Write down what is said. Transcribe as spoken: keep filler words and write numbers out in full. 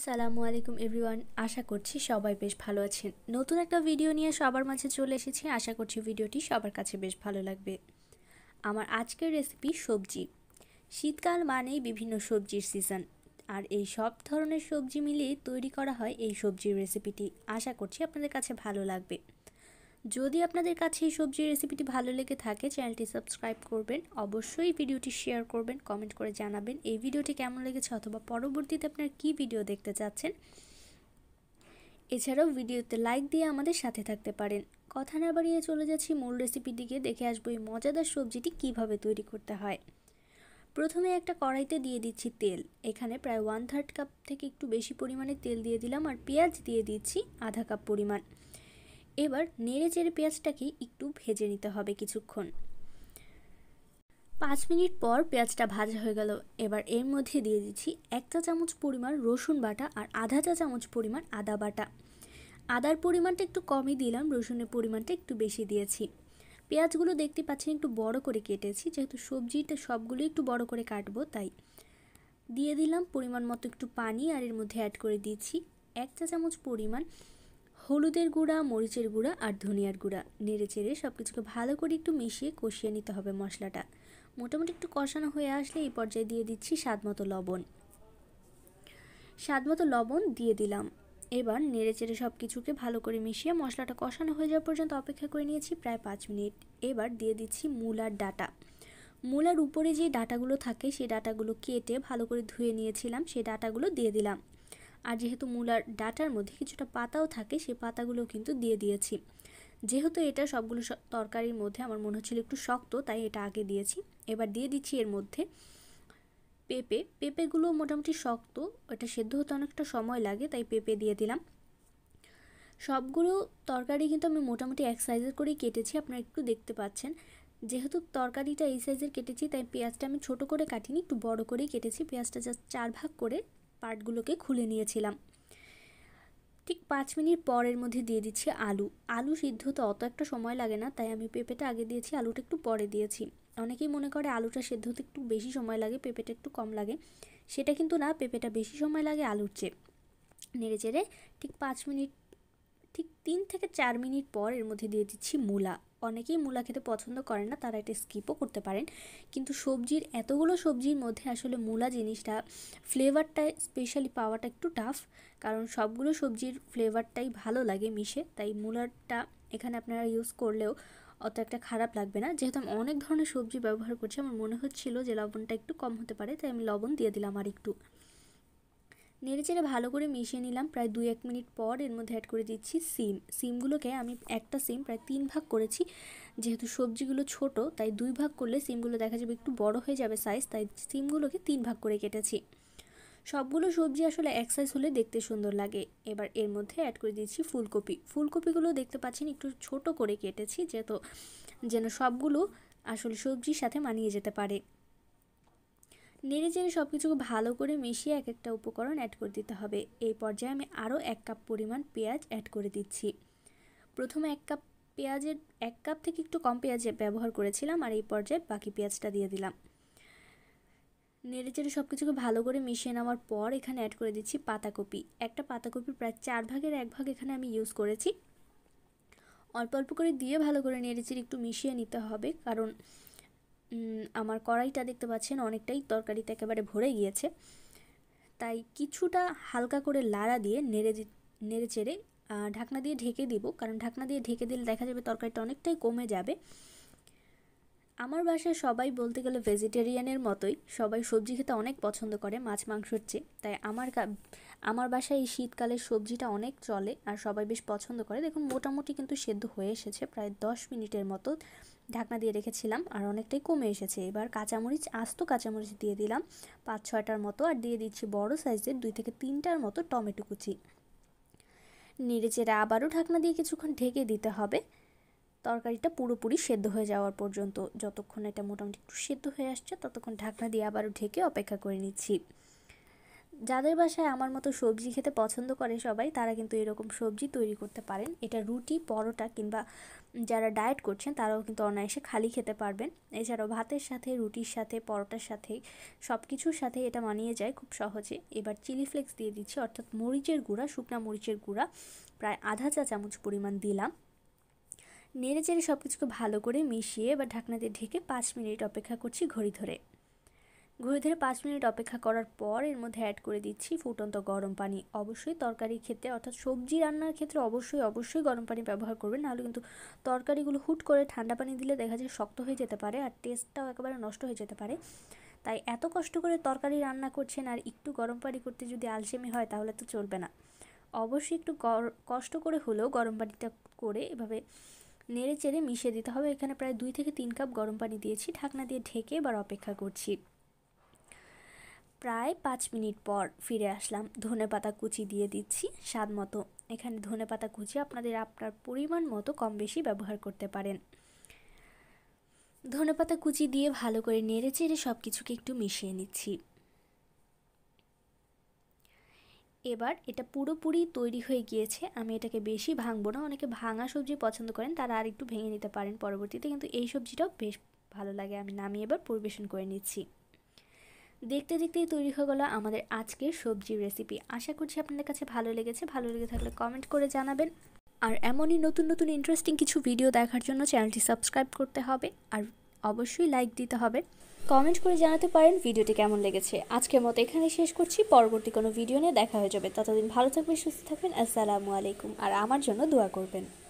আসসালামু আলাইকুম এভরিওয়ান, আশা করছি সবাই বেশ ভালো আছেন। নতুন একটা ভিডিও নিয়ে সবার মাঝে চলে এসেছি। আশা করছি ভিডিওটি সবার কাছে বেশ ভালো লাগবে। আমার আজকের রেসিপি সবজি। শীতকাল মানেই বিভিন্ন সবজির সিজন, আর এই সব ধরনের সবজি মিলিয়ে তৈরি করা হয় এই সবজির রেসিপিটি। আশা করছি আপনাদের কাছে ভালো লাগবে। যদি আপনাদের কাছে এই সবজির রেসিপিটি ভালো লেগে থাকে, চ্যানেলটি সাবস্ক্রাইব করবেন, অবশ্যই ভিডিওটি শেয়ার করবেন, কমেন্ট করে জানাবেন এই ভিডিওটি কেমন লেগেছে অথবা পরবর্তীতে আপনারা কী ভিডিও দেখতে চাচ্ছেন। এছাড়াও ভিডিওতে লাইক দিয়ে আমাদের সাথে থাকতে পারেন। কথা না বাড়িয়ে চলে যাচ্ছি মূল রেসিপির দিকে। দেখে আসবো এই মজাদার সবজিটি কিভাবে তৈরি করতে হয়। প্রথমে একটা কড়াইতে দিয়ে দিচ্ছি তেল। এখানে প্রায় ওয়ান থার্ড কাপ থেকে একটু বেশি পরিমাণে তেল দিয়ে দিলাম, আর পেঁয়াজ দিয়ে দিচ্ছি আধা কাপ পরিমাণ। এবার নেড়ে চেড়ে পেঁয়াজটাকে একটু ভেজে নিতে হবে কিছুক্ষণ। পাঁচ মিনিট পর পেঁয়াজটা ভাজা হয়ে গেল। এবার এর মধ্যে দিয়ে দিচ্ছি এক চা চামচ পরিমাণ রসুন বাটা আর আধা চা চামচ পরিমাণ আদা বাটা। আদার পরিমাণটা একটু কমই দিলাম, রসুনের পরিমাণটা একটু বেশি দিয়েছি। পেঁয়াজগুলো দেখতে পাচ্ছেন একটু বড় করে কেটেছি, যেহেতু সবজিটা সবগুলো একটু বড় করে কাটবো তাই। দিয়ে দিলাম পরিমাণ মতো একটু পানি, আর এর মধ্যে অ্যাড করে দিচ্ছি এক চা চামচ পরিমাণ হলুদের গুঁড়া, মরিচের গুঁড়া আর ধনিয়ার গুঁড়া। নেড়ে চেড়ে সব কিছুকে ভালো করে একটু মিশিয়ে কষিয়ে নিতে হবে মশলাটা। মোটামুটি একটু কষানো হয়ে আসলে এই পর্যায়ে দিয়ে দিচ্ছি স্বাদ মতো লবণ। স্বাদ মতো লবণ দিয়ে দিলাম। এবার নেড়ে চেড়ে সব কিছুকে ভালো করে মিশিয়ে মশলাটা কষানো হয়ে যাওয়া পর্যন্ত অপেক্ষা করে নিয়েছি প্রায় পাঁচ মিনিট। এবার দিয়ে দিচ্ছি মূলার ডাঁটা। মূলার উপরে যে ডাঁটাগুলো থাকে সেই ডাঁটাগুলো কেটে ভালো করে ধুয়ে নিয়েছিলাম, সেই ডাঁটাগুলো দিয়ে দিলাম। আর যেহেতু মূলার ডাঁটার মধ্যে কিছুটা পাতাও থাকে, সেই পাতাগুলোও কিন্তু দিয়ে দিয়েছি। যেহেতু এটা সবগুলো তরকারির মধ্যে আমার মনে হচ্ছিল একটু শক্ত, তাই এটা আগে দিয়েছি। এবার দিয়ে দিচ্ছি এর মধ্যে পেঁপে। পেঁপেগুলো মোটামুটি শক্ত, এটা সেদ্ধ হতে অনেকটা সময় লাগে, তাই পেঁপে দিয়ে দিলাম। সবগুলো তরকারি কিন্তু আমি মোটামুটি এক সাইজের করেই কেটেছি, আপনারা একটু দেখতে পাচ্ছেন। যেহেতু তরকারিটা এই সাইজের কেটেছি তাই পেঁয়াজটা আমি ছোট করে কাটিনি, একটু বড় করেই কেটেছি। পেঁয়াজটা জাস্ট চার ভাগ করে পার্টগুলোকে খুলে নিয়েছিলাম। ঠিক পাঁচ মিনিট পরের মধ্যে দিয়ে দিচ্ছি আলু। আলু সিদ্ধ হতে অত একটা সময় লাগে না, তাই আমি পেঁপেটা আগে দিয়েছি, আলুটা একটু পরে দিয়েছি। অনেকেই মনে করে আলুটা সিদ্ধ হতে একটু বেশি সময় লাগে, পেঁপেটা একটু কম লাগে। সেটা কিন্তু না, পেঁপেটা বেশি সময় লাগে আলুর চেয়ে। নেড়ে চেড়ে ঠিক পাঁচ মিনিট ঠিক তিন থেকে চার মিনিট পর এর মধ্যে দিয়ে দিচ্ছি মূলা। অনেকেই মূলা খেতে পছন্দ করেন না, তারা এটা স্কিপও করতে পারেন। কিন্তু সবজির এতগুলো সবজির মধ্যে আসলে মূলা জিনিসটা ফ্লেভারটা স্পেশালি পাওয়াটা একটু টাফ, কারণ সবগুলো সবজির ফ্লেভারটাই ভালো লাগে মিশে, তাই মূলাটা এখানে আপনারা ইউজ করলেও অত একটা খারাপ লাগবে না। যেহেতু আমি অনেক ধরনের সবজি ব্যবহার করছি, আমার মনে হচ্ছিল যে লবণটা একটু কম হতে পারে, তাই আমি লবণ দিয়ে দিলাম আর একটু। নেড়ে চেড়ে ভালো করে মিশিয়ে নিলাম। প্রায় দুই এক মিনিট পর এর মধ্যে অ্যাড করে দিচ্ছি সিম। সিমগুলোকে আমি একটা সিম প্রায় তিন ভাগ করেছি, যেহেতু সবজিগুলো ছোট তাই দুই ভাগ করলে সিমগুলো দেখা যাবে একটু বড় হয়ে যাবে সাইজ, তাই সিমগুলোকে তিন ভাগ করে কেটেছি। সবগুলো সবজি আসলে এক সাইজ হলে দেখতে সুন্দর লাগে। এবার এর মধ্যে অ্যাড করে দিচ্ছি ফুলকপি। ফুলকপিগুলো দেখতে পাচ্ছেন একটু ছোট করে কেটেছি, যেহেতু যেন সবগুলো আসলে সবজির সাথে মানিয়ে যেতে পারে। নেড়ে চেড়ে সব কিছুকে ভালো করে মিশিয়ে এক একটা উপকরণ অ্যাড করে দিতে হবে। এই পর্যায়ে আমি আরও এক কাপ পরিমাণ পেঁয়াজ অ্যাড করে দিচ্ছি। প্রথমে এক কাপ পেঁয়াজের এক কাপ থেকে একটু কম পেঁয়াজ ব্যবহার করেছিলাম, আর এই পর্যায়ে বাকি পেঁয়াজটা দিয়ে দিলাম। নেড়ে চেড়ে সব কিছুকে ভালো করে মিশিয়ে নেওয়ার পর এখানে অ্যাড করে দিচ্ছি পাতাকপি। একটা পাতাকপির প্রায় চার ভাগের এক ভাগ এখানে আমি ইউজ করেছি। অল্প অল্প করে দিয়ে ভালো করে নেড়ে চেড়ে একটু মিশিয়ে নিতে হবে, কারণ আমার কড়াইটা দেখতে পাচ্ছেন অনেকটাই তরকারিতে একেবারে ভরে গিয়েছে, তাই কিছুটা হালকা করে লাড়া দিয়ে নেড়ে নেড়ে চেড়ে ঢাকনা দিয়ে ঢেকে দিব, কারণ ঢাকনা দিয়ে ঢেকে দিলে দেখা যাবে তরকারিটা অনেকটাই কমে যাবে। আমার বাসায় সবাই বলতে গেলে ভেজিটেরিয়ানের মতোই, সবাই সবজি খেতে অনেক পছন্দ করে মাছ মাংসর চেয়ে, তাই আমার আমার বাসায় এই শীতকালের সবজিটা অনেক চলে আর সবাই বেশ পছন্দ করে। দেখুন মোটামুটি কিন্তু সেদ্ধ হয়ে এসেছে, প্রায় দশ মিনিটের মতো ঢাকনা দিয়ে রেখেছিলাম আর অনেকটাই কমে এসেছে। এবার কাঁচামরিচ, আস্ত কাঁচামরিচ দিয়ে দিলাম পাঁচ ছয়টার মতো, আর দিয়ে দিচ্ছি বড় সাইজের দুই থেকে তিনটার মতো টমেটো কুচি। নেড়ে চেড়ে আবারও ঢাকনা দিয়ে কিছুক্ষণ ঢেকে দিতে হবে তরকারিটা পুরোপুরি সেদ্ধ হয়ে যাওয়ার পর্যন্ত। যতক্ষণ এটা মোটামুটি একটু সেদ্ধ হয়ে আসছে ততক্ষণ ঢাকনা দিয়ে আবারও ঢেকে অপেক্ষা করে নিচ্ছি। যাদের বাসায় আমার মতো সবজি খেতে পছন্দ করে সবাই, তারা কিন্তু এরকম সবজি তৈরি করতে পারেন। এটা রুটি, পরোটা কিংবা যারা ডায়েট করছেন তারাও কিন্তু অনায়াসে খালি খেতে পারবেন। এছাড়াও ভাতের সাথে, রুটির সাথে, পরোটার সাথে, সব কিছুর সাথে এটা মানিয়ে যায় খুব সহজে। এবার চিলি ফ্লেক্স দিয়ে দিচ্ছি, অর্থাৎ মরিচের গুঁড়া, শুকনা মরিচের গুঁড়া প্রায় আধা চা চামচ পরিমাণ দিলাম। নেড়ে চেড়ে সব কিছুকে ভালো করে মিশিয়ে এবার ঢাকনা দিয়ে ঢেকে পাঁচ মিনিট অপেক্ষা করছি ঘড়ি ধরে। ঘড়ি ধরে পাঁচ মিনিট অপেক্ষা করার পর এর মধ্যে অ্যাড করে দিচ্ছি ফুটন্ত গরম পানি। অবশ্যই তরকারির ক্ষেত্রে অর্থাৎ সবজি রান্নার ক্ষেত্রে অবশ্যই অবশ্যই গরম পানি ব্যবহার করবেন, নাহলে কিন্তু তরকারিগুলো হুট করে ঠান্ডা পানি দিলে দেখা যায় শক্ত হয়ে যেতে পারে আর টেস্টটাও একেবারে নষ্ট হয়ে যেতে পারে। তাই এত কষ্ট করে তরকারি রান্না করছেন আর একটু গরম পানি করতে যদি আলসেমি হয় তাহলে তো চলবে না। অবশ্যই একটু কষ্ট করে হলেও গরম পানিটা করে এভাবে নেড়ে চেড়ে মিশিয়ে দিতে হবে। এখানে প্রায় দুই থেকে তিন কাপ গরম পানি দিয়েছি, ঢাকনা দিয়ে ঢেকে এবার অপেক্ষা করছি। প্রায় পাঁচ মিনিট পর ফিরে আসলাম। ধনেপাতা কুচি দিয়ে দিচ্ছি স্বাদ মতো। এখানে ধনেপাতা কুচি আপনাদের আপনার পরিমাণ মতো কম বেশি ব্যবহার করতে পারেন। ধনেপাতা কুচি দিয়ে ভালো করে নেড়ে চেড়ে সব কিছুকে একটু মিশিয়ে নিচ্ছি। এবার এটা পুরোপুরি তৈরি হয়ে গিয়েছে। আমি এটাকে বেশি ভাঙবো না, অনেকে ভাঙা সবজি পছন্দ করেন তারা আর একটু ভেঙে নিতে পারেন পরবর্তীতে, কিন্তু এই সবজিটাও বেশ ভালো লাগে। আমি নামিয়ে এবার পরিবেশন করে নিচ্ছি। দেখতে দেখতেই তৈরি হয়ে গেল আমাদের আজকের সবজির রেসিপি। আশা করছি আপনাদের কাছে ভালো লেগেছে। ভালো লেগে থাকলে কমেন্ট করে জানাবেন। আর এমনই নতুন নতুন ইন্টারেস্টিং কিছু ভিডিও দেখার জন্য চ্যানেলটি সাবস্ক্রাইব করতে হবে আর অবশ্যই লাইক দিতে হবে। কমেন্ট করে জানাতে পারেন ভিডিওটি কেমন লেগেছে। আজকের মতো এখানে শেষ করছি, পরবর্তী কোনো ভিডিও নিয়ে দেখা হয়ে যাবে। ততদিন ভালো থাকবেন, সুস্থ থাকবেন। আসসালামু আলাইকুম। আর আমার জন্য দোয়া করবেন।